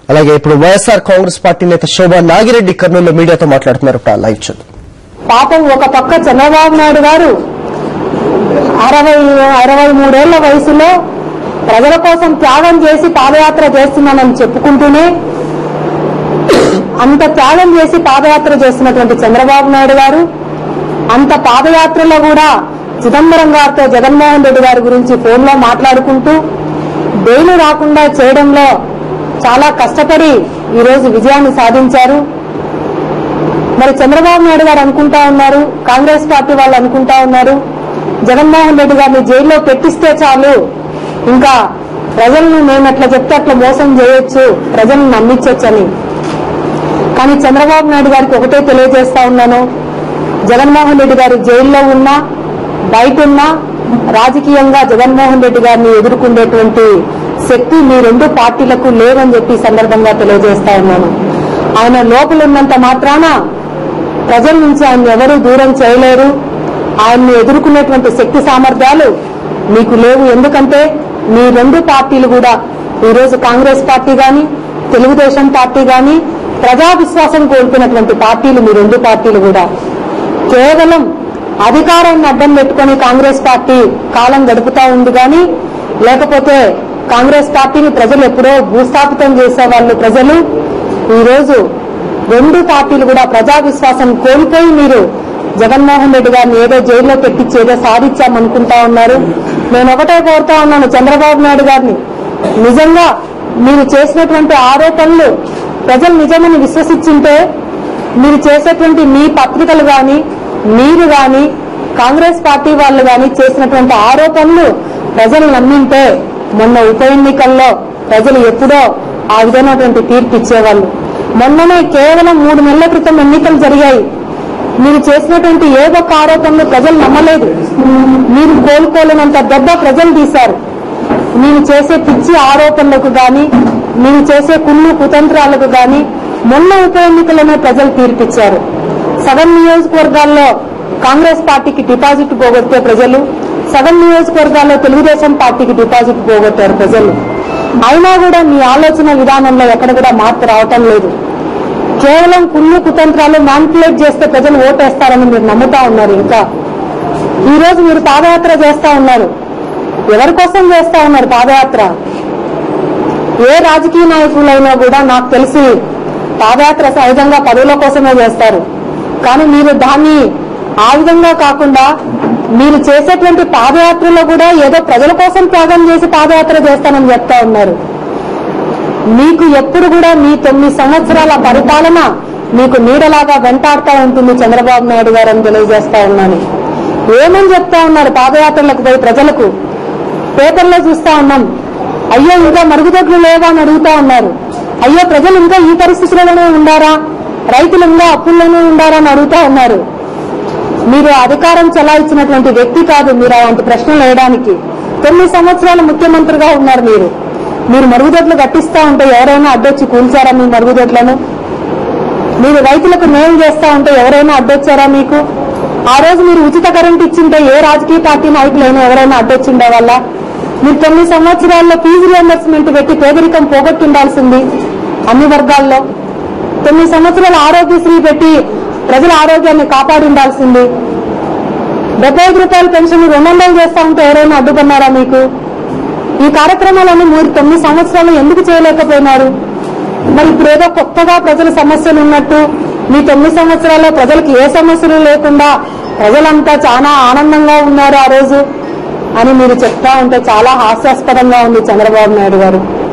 అలాగే ఇప్పుడు వైఎస్ఆర్ కాంగ్రెస్ పార్టీ నేత శోభా నాగిరెడ్డి కర్నూలులో మీడియాతో మాట్లాడుతున్నారు. లైవ్ చూద్దాం. పాపం ఒక పక్క చంద్రబాబు నాయుడు గారు 63 ఏళ్ల వయసులో ప్రజల కోసం త్యాగం చేసి పాదయాత్ర చేస్తున్నానని చెప్పుకుంటూనే అంత త్యాగం చేసి పాదయాత్ర చేస్తున్నటువంటి చంద్రబాబు నాయుడు గారు అంత పాదయాత్రలో కూడా చిదంబరం గారితో జగన్మోహన్ రెడ్డి గారి గురించి ఫోన్లో మాట్లాడుకుంటూ బెయిల్ రాకుండా చేయడంలో చాలా కష్టపడి ఈరోజు విజయాన్ని సాధించారు. మరి చంద్రబాబు నాయుడు గారు అనుకుంటా ఉన్నారు, కాంగ్రెస్ పార్టీ వాళ్ళు అనుకుంటా ఉన్నారు, జగన్మోహన్ రెడ్డి గారిని జైల్లో పెట్టిస్తే చాలు, ఇంకా ప్రజలను మేము ఎట్లా చెప్తే అట్లా మోసం చేయొచ్చు, ప్రజలను నమ్మించొచ్చని. కానీ చంద్రబాబు నాయుడు గారికి ఒకటే తెలియజేస్తా ఉన్నాను, జగన్మోహన్ రెడ్డి గారు జైల్లో ఉన్నా బయట ఉన్నా రాజకీయంగా జగన్మోహన్ రెడ్డి గారిని ఎదుర్కొనేటువంటి శక్తి మీ రెండు పార్టీలకు లేవని చెప్పి సందర్భంగా తెలియజేస్తా ఉన్నాను. ఆయన లోపల ఉన్నంత మాత్రాన ప్రజల నుంచి ఆయన ఎవరూ దూరం చేయలేరు. ఆయన్ని ఎదుర్కొనేటువంటి శక్తి సామర్థ్యాలు మీకు లేవు. ఎందుకంటే మీ రెండు పార్టీలు కూడా ఈరోజు కాంగ్రెస్ పార్టీ గాని తెలుగుదేశం పార్టీ గాని ప్రజా విశ్వాసం కోల్పోయినటువంటి పార్టీలు మీ రెండు పార్టీలు కూడా. కేవలం అధికారాన్ని అడ్డం పెట్టుకుని కాంగ్రెస్ పార్టీ కాలం గడుపుతా ఉంది గాని, లేకపోతే కాంగ్రెస్ పార్టీని ప్రజలు ఎప్పుడో భూస్థాపితం చేసేవాళ్ళు ప్రజలు. ఈరోజు రెండు పార్టీలు కూడా ప్రజా విశ్వాసం కోల్పోయి మీరు జగన్మోహన్ రెడ్డి గారిని ఏదో జైల్లో పెట్టించి ఏదో సాధించామనుకుంటా ఉన్నారు. నేను ఒకటే కోరుతా ఉన్నాను చంద్రబాబు నాయుడు గారిని, నిజంగా మీరు చేసినటువంటి ఆరోపణలు ప్రజలు నిజమని విశ్వసించింటే, మీరు చేసేటువంటి మీ పత్రికలు గాని మీరు గాని కాంగ్రెస్ పార్టీ వాళ్ళు గాని చేసినటువంటి ఆరోపణలు ప్రజలు నమ్మింటే మొన్న ఉప ఎన్నికల్లో ప్రజలు ఎప్పుడో ఆ విధమైనటువంటి తీర్పు ఇచ్చేవాళ్ళు. మొన్ననే కేవలం 3 నెలల క్రితం ఎన్నికలు జరిగాయి. మీరు చేసినటువంటి ఏ ఒక్క ఆరోపణలు ప్రజలు నమ్మలేదు. మీరు కోలుకోలేనంత దెబ్బ ప్రజలు తీశారు. మీరు చేసే పిచ్చి ఆరోపణలకు గాని మీరు చేసే కుళ్ళు కుతంత్రాలకు గాని మొన్న ఉప ఎన్నికల్లోనే ప్రజలు తీర్పిచ్చారు. సగం నియోజకవర్గాల్లో కాంగ్రెస్ పార్టీకి డిపాజిట్ పోగొట్టే ప్రజలు, సగం నియోజకవర్గాల్లో తెలుగుదేశం పార్టీకి డిపాజిట్ పోగొట్టారు ప్రజలు. అయినా కూడా మీ ఆలోచన విధానంలో ఎక్కడ కూడా మార్పు రావటం లేదు. కేవలం కుళ్ళు కుతంత్రాలు మ్యానిపులేట్ చేస్తే ప్రజలు ఓటేస్తారని మీరు నమ్ముతా ఉన్నారు. ఇంకా ఈ రోజు మీరు పాదయాత్ర చేస్తా ఉన్నారు. ఎవరి కోసం చేస్తా ఉన్నారు పాదయాత్ర? ఏ రాజకీయ నాయకులైనా కూడా నాకు తెలిసి పాదయాత్ర సహజంగా పదవుల కోసమే చేస్తారు. కానీ మీరు దాన్ని ఆ విధంగా కాకుండా మీరు చేసేటువంటి పాదయాత్రలో కూడా ఏదో ప్రజల కోసం త్యాగం చేసి పాదయాత్ర చేస్తానని చెప్తా ఉన్నారు. మీకు ఎప్పుడు కూడా మీ 9 సంవత్సరాల పరిపాలన మీకు నీడలాగా వెంటాడుతూ ఉంటుంది చంద్రబాబు నాయుడు గారు అని తెలియజేస్తా ఉన్నాను. ఏమని చెప్తా ఉన్నారు పాదయాత్రలకు పోయి ప్రజలకు? పేపర్లో చూస్తా ఉన్నాం, అయ్యో ఇంకా మరుగుదొడ్లు లేవా అని అడుగుతా ఉన్నారు. అయ్యో ప్రజలు ఇంకా ఈ పరిస్థితుల్లోనే ఉండారా, రైతులు ఇంకా అప్పుల్లోనే ఉండారా అని అడుగుతా ఉన్నారు. మీరు అధికారం చలాయించినటువంటి వ్యక్తి కాదు మీరు అలాంటి ప్రశ్నలు వేయడానికి. 9 సంవత్సరాలు ముఖ్యమంత్రిగా ఉన్నారు మీరు. మీరు మరుగుదొడ్లు కట్టిస్తా ఉంటే ఎవరైనా అడ్డొచ్చి కూల్చారా మీ మరుగుదొడ్లను? మీరు రైతులకు మేలు చేస్తా ఉంటే ఎవరైనా అడ్డొచ్చారా మీకు? ఆ రోజు మీరు ఉచిత కరెంట్ ఇచ్చింటే ఏ రాజకీయ పార్టీ నాయకులైనా ఎవరైనా అడ్డొచ్చిండే వాళ్ళ? మీరు 9 సంవత్సరాల్లో ఫీజు రియంబర్స్మెంట్ పెట్టి పేదరికం పోగొట్టుండాల్సింది అన్ని వర్గాల్లో. 9 సంవత్సరాలు ఆరోగ్యశ్రీ పెట్టి ప్రజల ఆరోగ్యాన్ని కాపాడి ఉండాల్సింది. 75 రూపాయల పెన్షన్ 200 చేస్తా ఉంటే ఎవరైనా అడ్డుకున్నారా మీకు? ఈ కార్యక్రమాలను మీరు 9 సంవత్సరాలు ఎందుకు చేయలేకపోయినారు? మరి ఇప్పుడు ఏదో కొత్తగా ప్రజల సమస్యలు ఉన్నట్టు మీ 9 సంవత్సరాల్లో ప్రజలకు ఏ సమస్యలు లేకుండా ప్రజలంతా చాలా ఆనందంగా ఉన్నారు ఆ రోజు అని మీరు చెప్తా ఉంటే చాలా హాస్యాస్పదంగా ఉంది చంద్రబాబు నాయుడు గారు.